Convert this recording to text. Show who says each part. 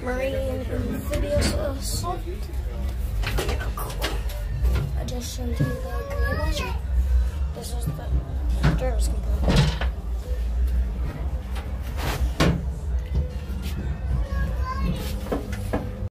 Speaker 1: marine amphibious assault. Yeah, cool. I just showed you the grenade launcher.